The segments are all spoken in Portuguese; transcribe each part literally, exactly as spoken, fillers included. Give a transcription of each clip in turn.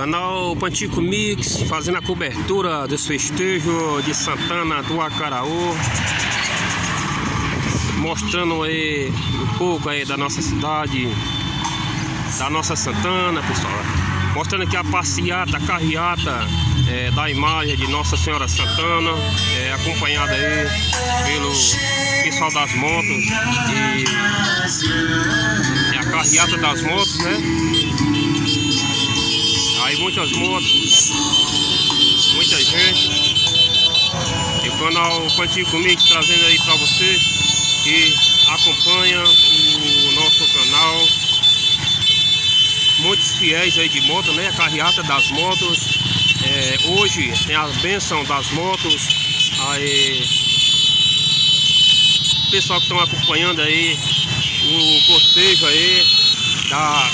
Canal Pantico Mix, fazendo a cobertura dos festejos de Santana do Acaraú, mostrando aí um pouco aí da nossa cidade, da nossa Santana, pessoal. Mostrando aqui a passeata, a carreata é, da imagem de Nossa Senhora Santana, é, acompanhada aí pelo pessoal das motos e, e a carreata das motos, né? Aí muitas motos, muita gente. E o canal Pantico Mix trazendo aí para você que acompanha o nosso canal. Muitos fiéis aí de moto, né? A carreata das motos. É, hoje tem a bênção das motos. Aí, o pessoal que estão acompanhando aí o cortejo aí da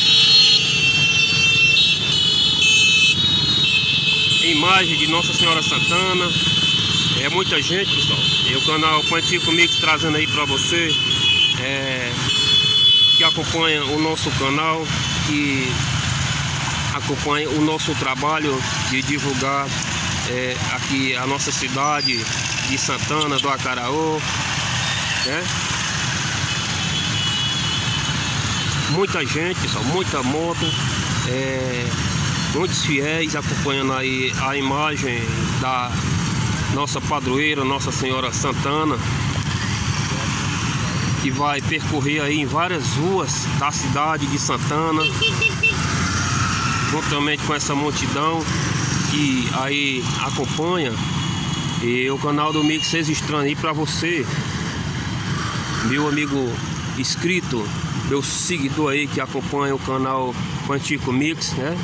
imagem de Nossa Senhora Santana. É muita gente, pessoal. E o canal Pantico Mix trazendo aí para você é, que acompanha o nosso canal, que acompanha o nosso trabalho de divulgar é, aqui a nossa cidade de Santana do Acaraú, né? Muita gente, pessoal, muita moto, é, muitos fiéis acompanhando aí a imagem da nossa padroeira, Nossa Senhora Santana, que vai percorrer aí em várias ruas da cidade de Santana, juntamente com essa multidão que aí acompanha. E o canal do Mix registrando aí para você, meu amigo inscrito, meu seguidor aí que acompanha o canal Pantico Mix, né?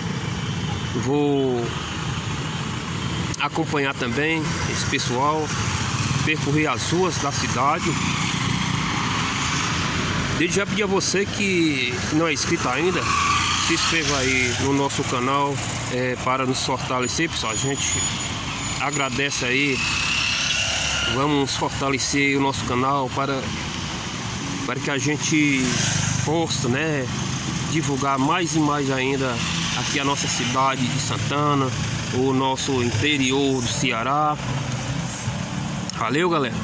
Vou acompanhar também esse pessoal, percorrer as ruas da cidade. Desde já pedi a você que não é inscrito ainda, se inscreva aí no nosso canal é, para nos fortalecer, pessoal. A gente agradece aí. Vamos fortalecer o nosso canal para, para que a gente possa, né, divulgar mais e mais ainda aqui a nossa cidade de Santana, o nosso interior do Ceará. Valeu, galera.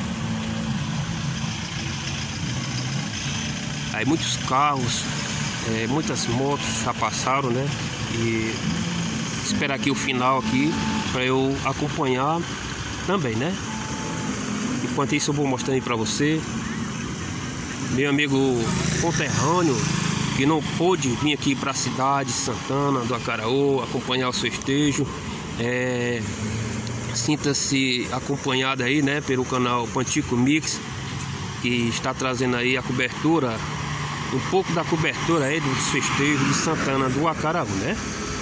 Aí muitos carros, é, muitas motos já passaram, né? E esperar aqui o final aqui para eu acompanhar também, né? Enquanto isso eu vou mostrando aí para você, meu amigo conterrâneo que não pôde vir aqui para a cidade de Santana do Acaraú acompanhar o festejo. É, sinta-se acompanhado aí, né, pelo canal Pantico Mix, que está trazendo aí a cobertura, um pouco da cobertura aí dos festejos de Santana do Acaraú, né?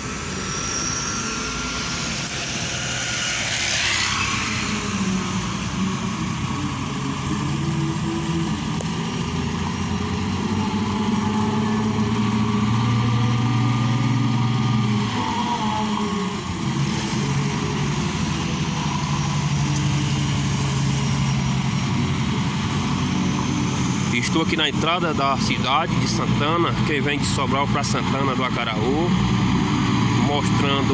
Estou aqui na entrada da cidade de Santana, quem vem de Sobral para Santana do Acaraú, mostrando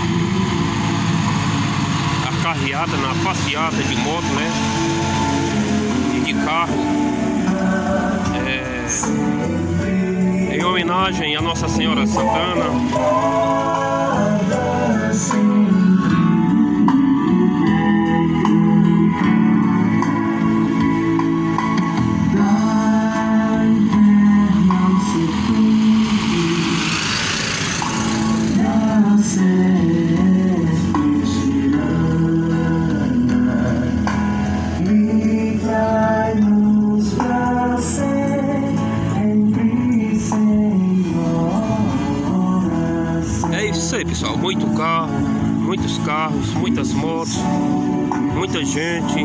a carreata, na passeata de moto, né, e de carro, é, em homenagem à Nossa Senhora Santana. É isso aí, pessoal, muito carro, muitos carros, muitas motos, muita gente.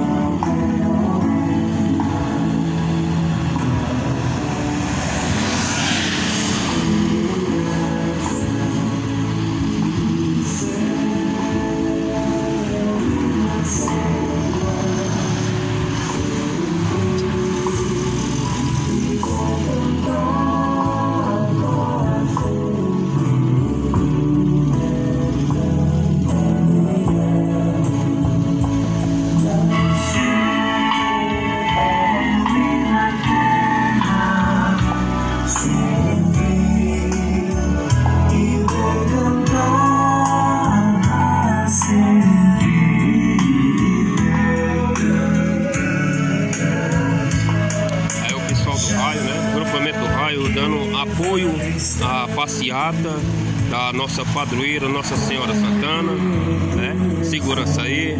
dando apoio à passeata da nossa padroeira, Nossa Senhora Santana, né? Segurança aí.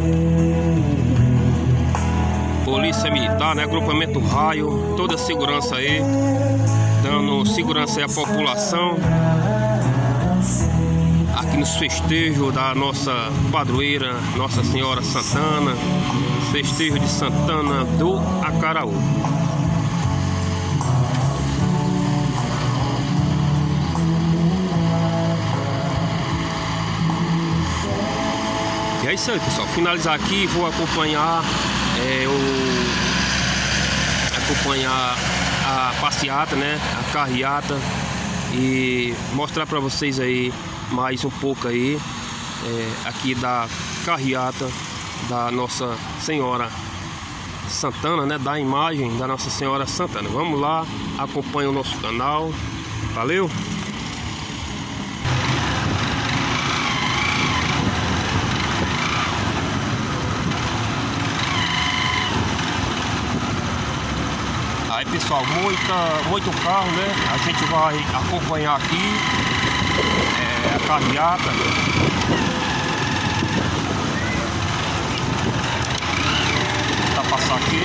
Polícia Militar, né? Agrupamento Raio, toda a segurança aí, dando segurança aí à população. Aqui nos festejos da nossa padroeira, Nossa Senhora Santana, festejo de Santana do Acaraú. E é isso aí, pessoal. Finalizar aqui, vou acompanhar é, o acompanhar a passeata, né? A carreata, e mostrar para vocês aí mais um pouco aí é, aqui da carreata da Nossa Senhora Santana, né? Da imagem da Nossa Senhora Santana. Vamos lá, acompanha o nosso canal. Valeu! Aí, pessoal, muita, muito carro, né? A gente vai acompanhar aqui é, a carreata. Tá passar aqui.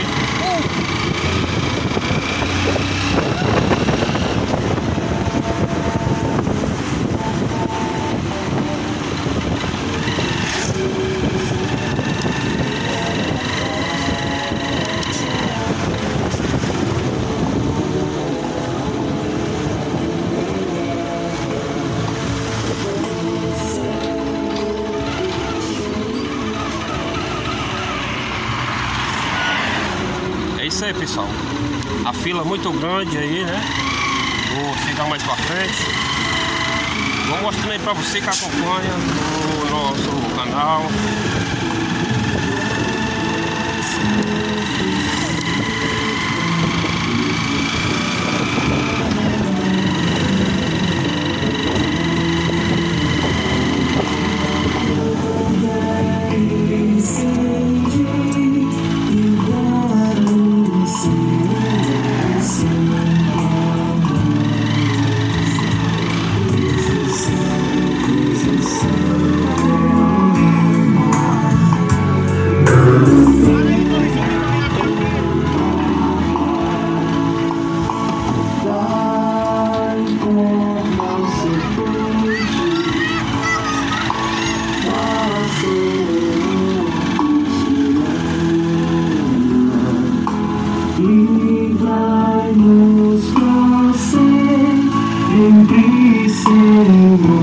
É isso aí, pessoal. A fila muito grande aí, né? Vou chegar mais pra frente. Vou mostrando aí pra você que acompanha o nosso canal. E vai nos fazer sempre ser